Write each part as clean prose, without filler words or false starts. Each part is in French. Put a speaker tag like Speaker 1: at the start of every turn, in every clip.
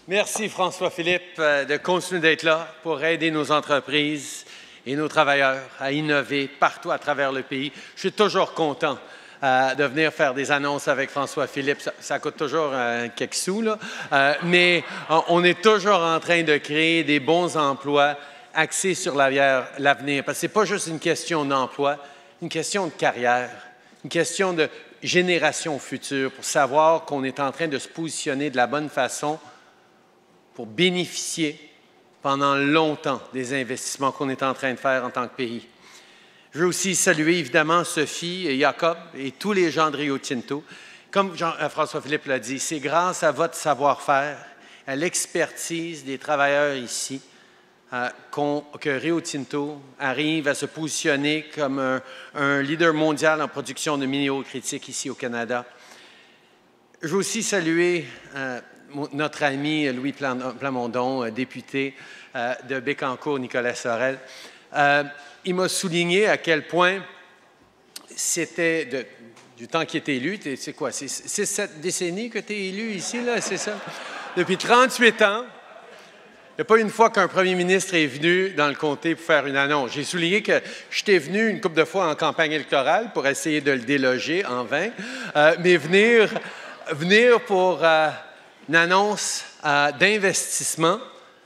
Speaker 1: Merci François-Philippe de continuer d'être là pour aider nos entreprises et nos travailleurs à innover partout à travers le pays. Je suis toujours content de venir faire des annonces avec François-Philippe. Ça coûte toujours quelques sous, là. Mais on est toujours en train de créer des bons emplois axés sur l'avenir. Parce que ce n'est pas juste une question d'emploi, une question de carrière, une question de génération future pour savoir qu'on est en train de se positionner de la bonne façon pour bénéficier pendant longtemps des investissements qu'on est en train de faire en tant que pays. Je veux aussi saluer évidemment Sophie et Jacob et tous les gens de Rio Tinto. Comme François-Philippe l'a dit, c'est grâce à votre savoir-faire, à l'expertise des travailleurs ici, que Rio Tinto arrive à se positionner comme un leader mondial en production de minéraux critiques ici au Canada. Je veux aussi saluer notre ami Louis Plamondon, député de Bécancour, Nicolas Sorel. Il m'a souligné à quel point c'était du temps qu'il était élu. C'est quoi? C'est 7 décennies que tu es élu ici, là, c'est ça? Depuis 38 ans, il n'y a pas une fois qu'un premier ministre est venu dans le comté pour faire une annonce. J'ai souligné que j'étais venu une couple de fois en campagne électorale pour essayer de le déloger en vain, mais venir pour une annonce d'investissement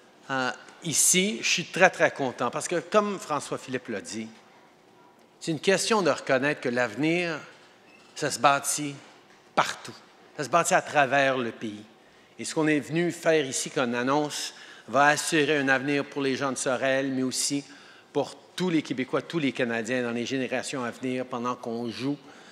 Speaker 1: ici, je suis très, très content parce que, comme François-Philippe l'a dit, c'est une question de reconnaître que l'avenir, ça se bâtit partout. Ça se bâtit à travers le pays. Et ce qu'on est venu faire ici comme annonce va assurer un avenir pour les gens de Sorel, mais aussi pour tous les Québécois, tous les Canadiens dans les générations à venir pendant qu'on joue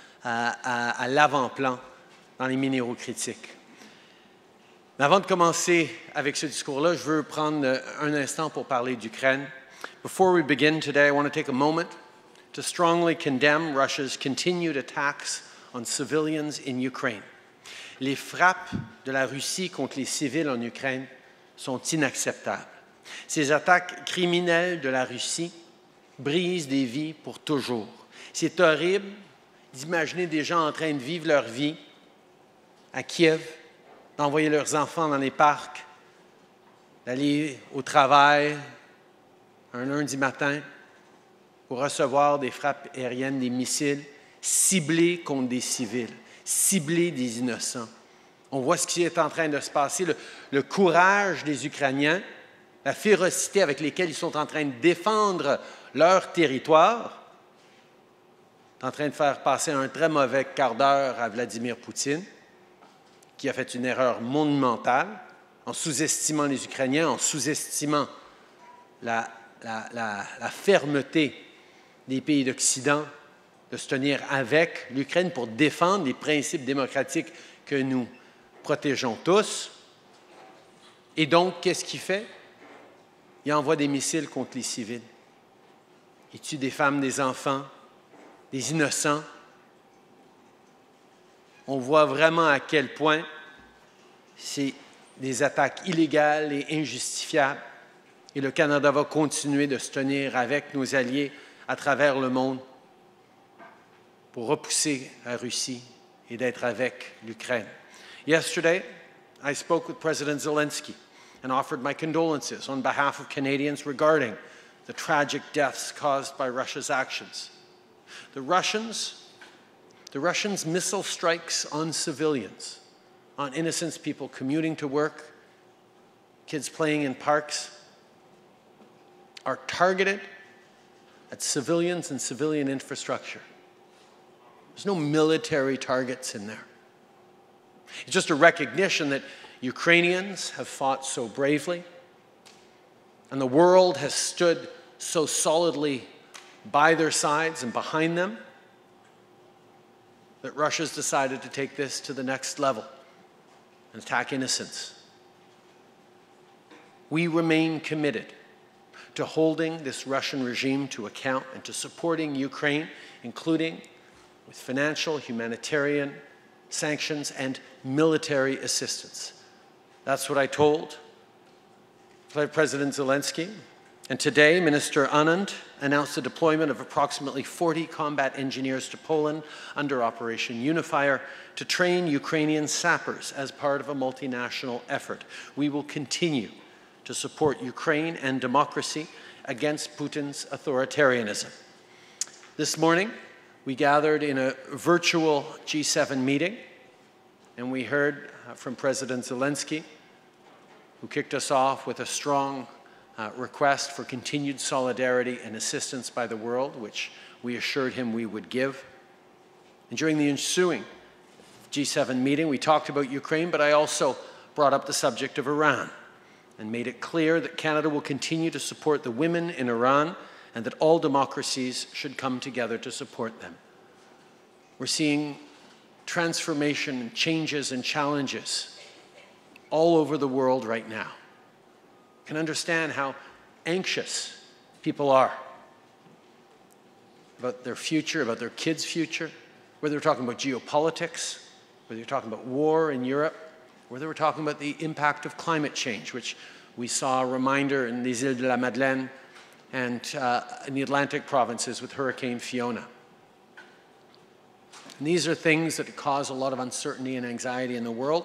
Speaker 1: à l'avant-plan dans les minéraux critiques. Mais avant de commencer avec ce discours-là, je veux prendre un instant pour parler d'Ukraine. Before we begin today, I want to take a moment to strongly condemn Russia's continued attacks on civilians in Ukraine. Les frappes de la Russie contre les civils en Ukraine sont inacceptables. Ces attaques criminelles de la Russie brisent des vies pour toujours. C'est horrible d'imaginer des gens en train de vivre leur vie à Kiev, d'envoyer leurs enfants dans les parcs, d'aller au travail un lundi matin pour recevoir des frappes aériennes, des missiles ciblés contre des civils, ciblés des innocents. On voit ce qui est en train de se passer, le courage des Ukrainiens, la férocité avec laquelle ils sont en train de défendre leur territoire, est en train de faire passer un très mauvais quart d'heure à Vladimir Poutine, qui a fait une erreur monumentale en sous-estimant les Ukrainiens, en sous-estimant la fermeté des pays d'Occident de se tenir avec l'Ukraine pour défendre les principes démocratiques que nous protégeons tous. Et donc, qu'est-ce qu'il fait? Il envoie des missiles contre les civils. Il tue des femmes, des enfants, des innocents. On voit vraiment à quel point c'est des attaques illégales et injustifiables. Et le Canada va continuer de se tenir avec nos alliés à travers le monde pour repousser la Russie et d'être avec l'Ukraine. Yesterday, I spoke with President Zelensky and offered my condolences on behalf of Canadians regarding the tragic deaths caused by Russia's actions. The Russians' missile strikes on civilians, on innocent people commuting to work, kids playing in parks, are targeted at civilians and civilian infrastructure. There's no military targets in there. It's just a recognition that Ukrainians have fought so bravely, and the world has stood so solidly by their sides and behind them, that Russia's decided to take this to the next level and attack innocents. We remain committed to holding this Russian regime to account and to supporting Ukraine, including with financial, humanitarian sanctions and military assistance. That's what I told President Zelensky And today, Minister Anand announced the deployment of approximately 40 combat engineers to Poland under Operation Unifier to train Ukrainian sappers as part of a multinational effort. We will continue to support Ukraine and democracy against Putin's authoritarianism. This morning, we gathered in a virtual G7 meeting, and we heard from President Zelensky, who kicked us off with a strong request for continued solidarity and assistance by the world, which we assured him we would give. And during the ensuing G7 meeting, we talked about Ukraine, but I also brought up the subject of Iran and made it clear that Canada will continue to support the women in Iran and that all democracies should come together to support them. We're seeing transformation and changes and challenges all over the world right now. You can understand how anxious people are about their future, about their kids' future, whether we're talking about geopolitics, whether you're talking about war in Europe, whether we're talking about the impact of climate change, which we saw a reminder in les Îles de la Madeleine and in the Atlantic provinces with Hurricane Fiona. And these are things that cause a lot of uncertainty and anxiety in the world,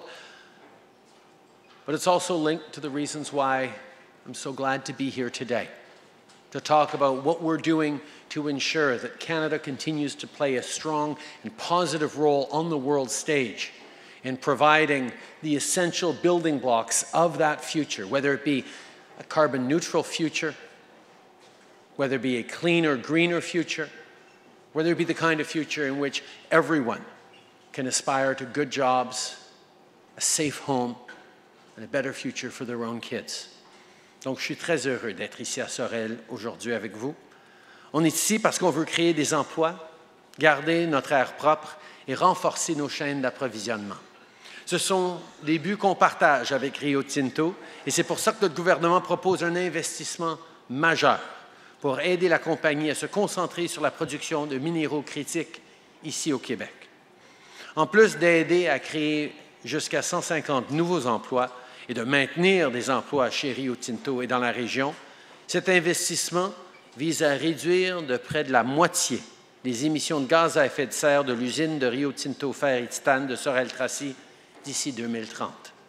Speaker 1: but it's also linked to the reasons why I'm so glad to be here today, to talk about what we're doing to ensure that Canada continues to play a strong and positive role on the world stage in providing the essential building blocks of that future, whether it be a carbon neutral future, whether it be a cleaner, greener future, whether it be the kind of future in which everyone can aspire to good jobs, a safe home, and a better future for their own kids. Donc, je suis très heureux d'être ici à Sorel aujourd'hui avec vous. On est ici parce qu'on veut créer des emplois, garder notre air propre et renforcer nos chaînes d'approvisionnement. Ce sont des buts qu'on partage avec Rio Tinto et c'est pour ça que notre gouvernement propose un investissement majeur pour aider la compagnie à se concentrer sur la production de minéraux critiques ici au Québec. En plus d'aider à créer jusqu'à 150 nouveaux emplois et de maintenir des emplois chez Rio Tinto et dans la région, cet investissement vise à réduire de près de la moitié les émissions de gaz à effet de serre de l'usine de Rio Tinto Fer et Titane de Sorel-Tracy d'ici 2030.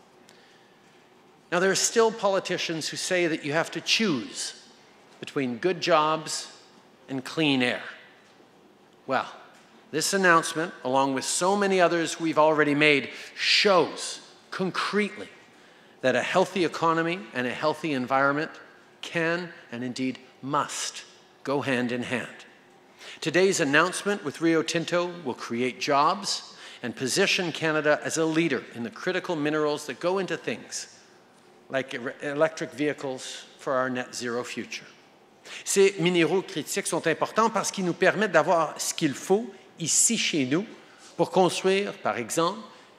Speaker 1: Now, there are still politicians who say that you have to choose between good jobs and clean air. Well, this announcement, along with so many others we've already made, shows concretely that a healthy economy and a healthy environment can and indeed must go hand in hand. Today's announcement with Rio Tinto will create jobs and position Canada as a leader in the critical minerals that go into things like electric vehicles for our net zero future. Ces minéraux critiques sont importants parce qu'ils nous permettent d'avoir ce qu'il faut ici chez nous pour construire, par exemple,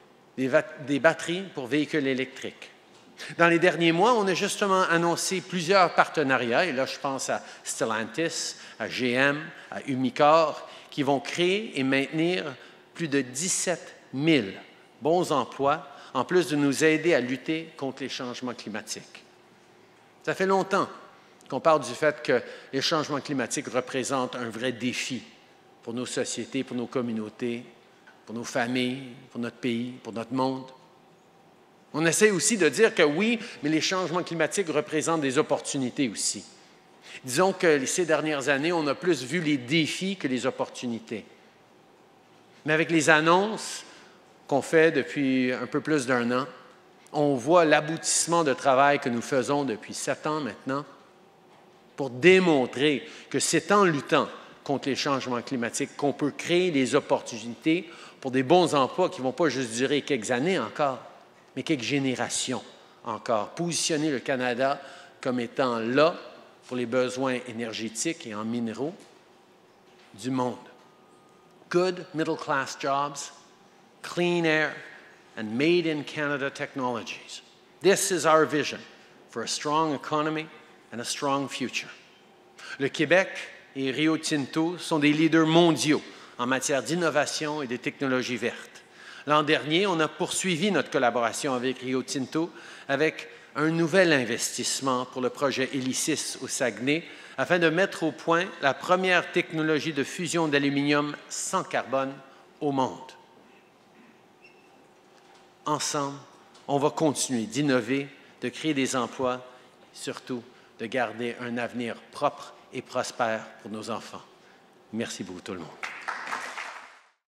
Speaker 1: des batteries pour véhicules électriques. Dans les derniers mois, on a justement annoncé plusieurs partenariats, et là je pense à Stellantis, à GM, à Umicore, qui vont créer et maintenir plus de 17 000 bons emplois, en plus de nous aider à lutter contre les changements climatiques. Ça fait longtemps qu'on parle du fait que les changements climatiques représentent un vrai défi pour nos sociétés, pour nos communautés, pour nos familles, pour notre pays, pour notre monde. On essaie aussi de dire que oui, mais les changements climatiques représentent des opportunités aussi. Disons que ces dernières années, on a plus vu les défis que les opportunités. Mais avec les annonces qu'on fait depuis un peu plus d'un an, on voit l'aboutissement de travail que nous faisons depuis 7 ans maintenant pour démontrer que c'est en luttant contre les changements climatiques qu'on peut créer des opportunités pour des bons emplois qui ne vont pas juste durer quelques années encore, mais quelques générations encore. Positionner le Canada comme étant là pour les besoins énergétiques et en minéraux du monde. Good middle-class jobs, clean air, and made-in-Canada technologies. This is our vision for a strong economy and a strong future. Le Québec et Rio Tinto sont des leaders mondiaux en matière d'innovation et de technologies vertes. L'an dernier, on a poursuivi notre collaboration avec Rio Tinto avec un nouvel investissement pour le projet Hélicis au Saguenay afin de mettre au point la première technologie de fusion d'aluminium sans carbone au monde. Ensemble, on va continuer d'innover, de créer des emplois, surtout de garder un avenir propre et prospère pour nos enfants. Merci beaucoup tout le monde.